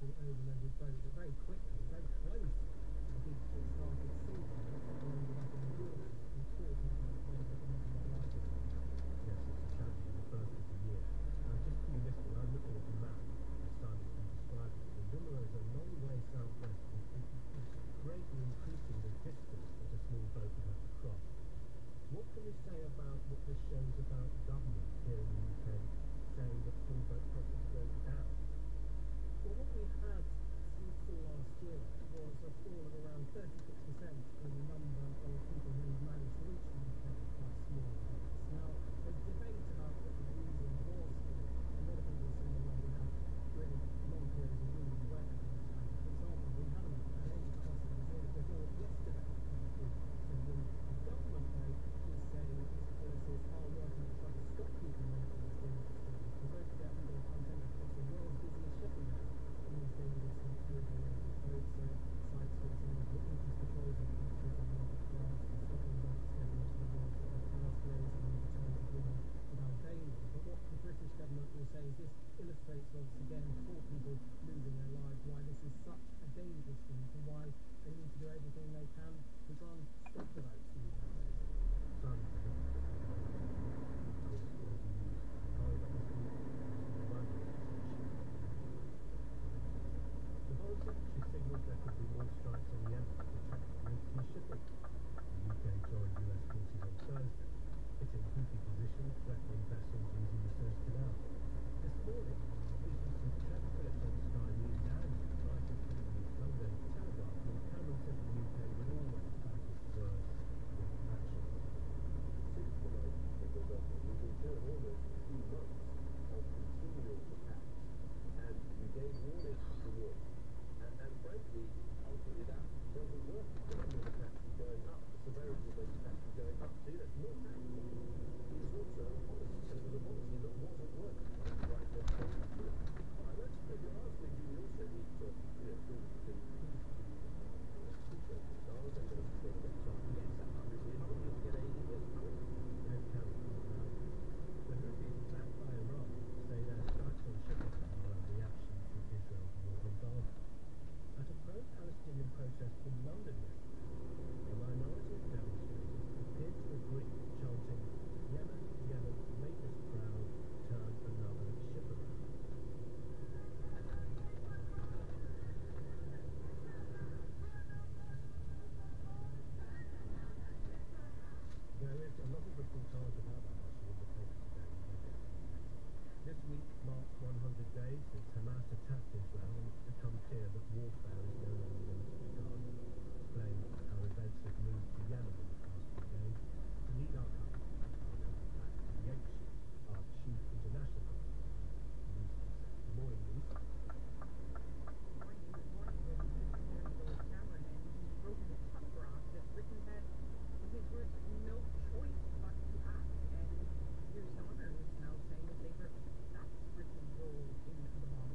vessel overloaded boat, but very quickly, very close to the beach, it started sinking and ended up in the water, and four people ended up losing their lives in it. Yes, it's a tragedy, the first of the year. Just for you listening, I'm looking at the map as Simon's been describing it. The Wimmera is a long way southwest, greatly increasing the distance that a small boat would have to cross. What can we say about what this shows about government here in the UK, saying that small boat crossings go down? Well, what we had since last year was a fall of around 36% in the number of people who managed to reach the UK by small boats. Now, there's debate about what the reason was for it. A lot of people are saying, well, we have really long periods of windy weather. For example, we haven't had any crossings in before yesterday. The government, though, is saying its policies are working to try to stop people making these dangerous journeys. Because don't forget, we've got to contemplate across the world's busiest shipping route on these dangerous and overloaded boats. Sites, for example, increased patrols in countries in north of France and stopping boats heading into the North Pathways and return to Britain with Albania. But what the British government will say is this illustrates once again four people losing their lives, why this is such a dangerous route and why they need to do everything they can to try and stop the boats from using those. Simon, of course, will be used. Sorry, but this week, the London Association. The Foreign Secretary signalled there could be more strikes on Yemen to protect Red Sea shipping. The UK joined US forces on Thursday, hitting Houthi positions threatening vessels using the Suez Canal. This morning, this was some Trevor Phillips on Sky News and writing for the Sunday Telegraph. Lord Cameron said the UK would always back its words with action. Since the 19th of November, we've endured almost 2 months of continual attacks, and we gave warning after warning. And frankly, ultimately that doesn't work. The number of attacks is going up, the severity of those attacks is going up. So yes, more action is also a policy. So it was a policy that wasn't working. That's why it was so good. All right, let's maybe lastly, do we also need to, prove to teach those stars and those things on yes, absolutely. And we need to get aid in this point. Ed Cameron called out. The Houthis, backed by Iran, say their strikes on shipping are a reaction to Israel's war on Gaza. At a pro-Palestinian protest in London yesterday, a minority of demonstrators appeared to agree, chanting, "Yemen, Yemen, make us proud, turn another ship around." There is a lot of reportage about that actually in the paper today. We'll get to that later. This week marks 100 days since Hamas attacked Israel, and it's become clear that warfare is no longer limited to Gaza. To explain how events have moved to Yemen in the past few days, to lead our coverage, I'll welcome back Yates Shih, our chief international correspondent, Louise Gossett. Good morning, Louise. Good morning. Good morning. Lord Cameron, and he wrote in the Telegraph that Britain had, in his words, no choice but to act. And Keir Starmer is now saying that that's Britain's role in the bomb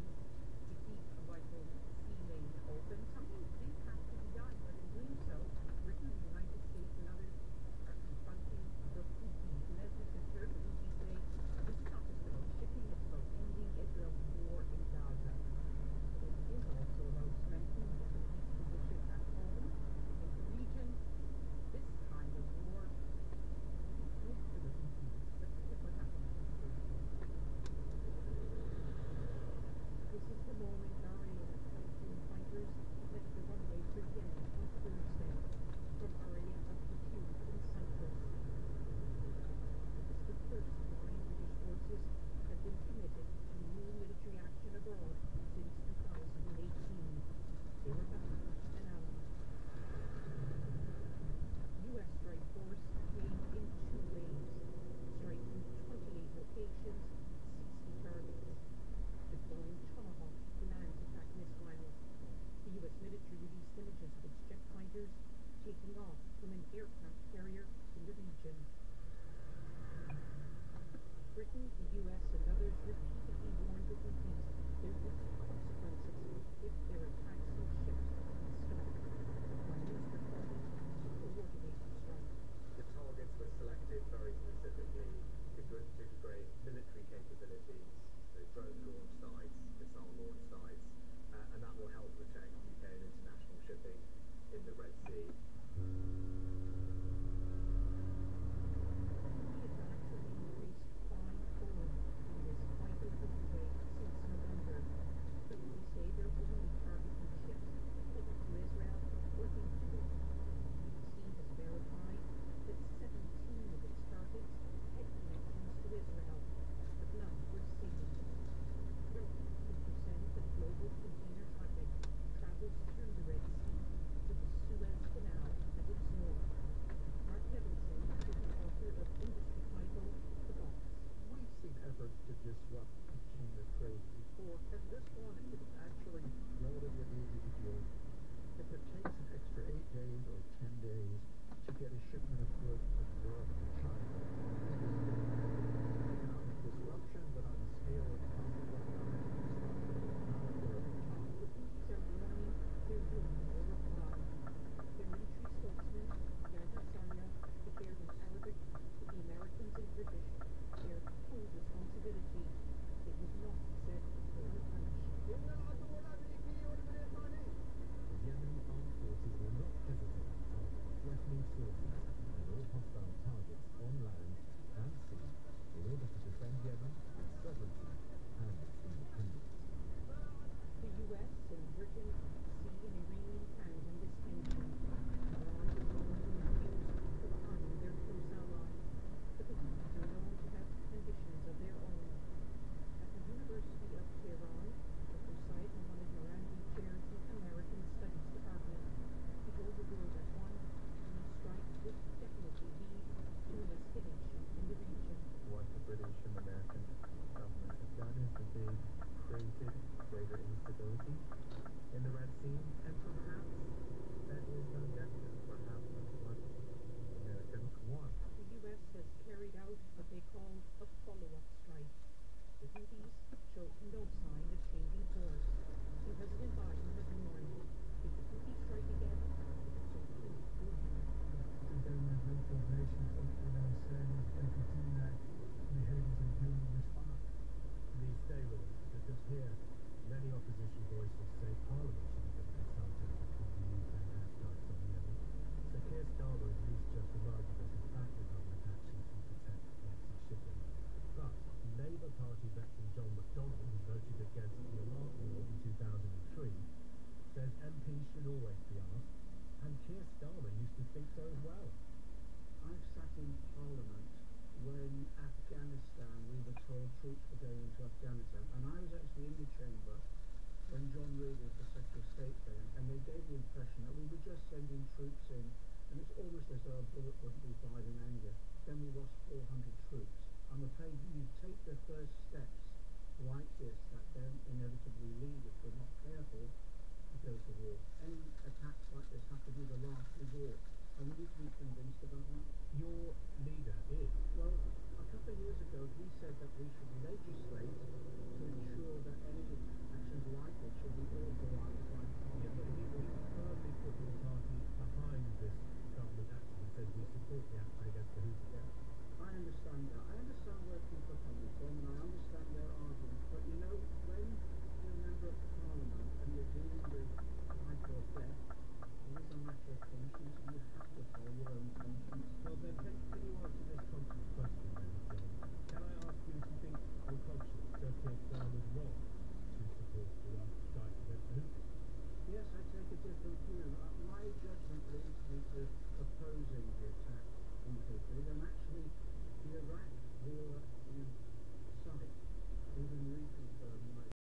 created greater instability in the Red Sea, and perhaps that is no definite. Perhaps that's what America wants. The U.S. has carried out what they call a follow-up strike. The Houthis show no sign of changing course, and President Biden has warned if the Houthis strike again, the soldiers will be. I think there was no formation for saying if they continue that, the Houthis will respond. Please stay with us, because here, many opposition voices say Parliament should have been consulted before the UK airstrikes on Yemen. So Keir Starmer has used just the argument to back the government action to protect Red Sea shipping. But Labour Party veteran John McDonnell, who voted against the Iraq war in 2003, says MPs should always be asked, and Keir Starmer used to think so as well. I've sat in Parliament when Afghanistan, we were told troops were going into Afghanistan, and I was actually in the chamber when John Reid was the Secretary of State then, and they gave the impression that we were just sending troops in, and it's almost as though a bullet wouldn't be fired in anger. Then we lost 400 troops. I'm afraid you take the first steps like this that then inevitably lead, if we're not careful, to go to war. Any attacks like this have to be the last resort, and we need to be convinced about that. Your leader is. Well, a couple of years ago, he said that we should legislate